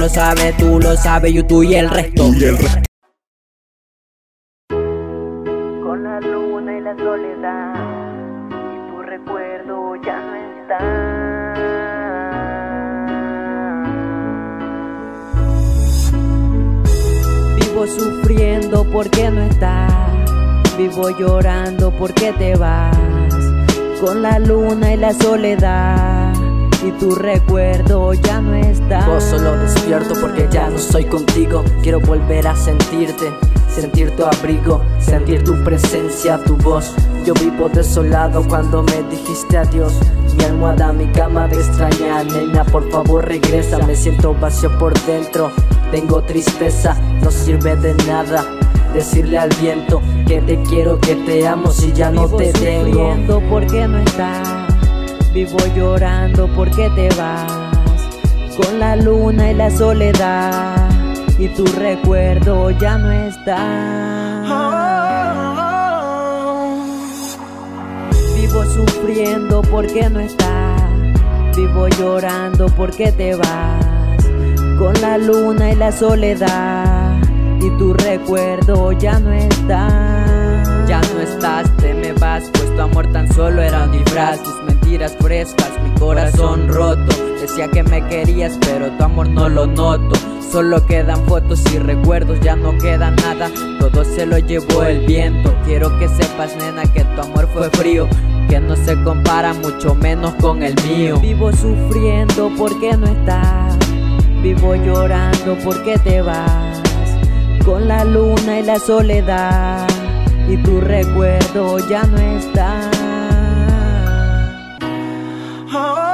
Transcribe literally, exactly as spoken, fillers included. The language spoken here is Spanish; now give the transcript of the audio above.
lo sabes, tú lo sabes, yo, tú y el resto. Con la luna y la soledad, y tu recuerdo ya no está. Vivo sufriendo porque no estás, vivo llorando porque te vas. Con la luna y la soledad, y tu recuerdo ya no está. Yo solo despierto porque ya no soy contigo. Quiero volver a sentirte, sentir tu abrigo, sentir tu presencia, tu voz. Yo vivo desolado cuando me dijiste adiós. Mi almohada, mi cama te extraña, nena, por favor regresa. Me siento vacío por dentro, tengo tristeza, no sirve de nada decirle al viento que te quiero, que te amo si ya no te tengo. Vivo sufriendo porque no estás, vivo llorando porque te vas. Con la luna y la soledad, y tu recuerdo ya no está. Vivo sufriendo porque no estás, vivo llorando porque te vas. Con la luna y la soledad, y tu recuerdo ya no está. Ya no estás, te me vas, pues tu amor tan solo era un disfraz. Tus mentiras frescas, mi corazón roto. Decía que me querías, pero tu amor no lo noto. Solo quedan fotos y recuerdos, ya no queda nada. Todo se lo llevó el viento. Quiero que sepas, nena, que tu amor fue frío, que no se compara mucho menos con el mío. Vivo sufriendo porque no estás, vivo llorando porque te vas. Con la luna y la soledad, y tu recuerdo ya no está.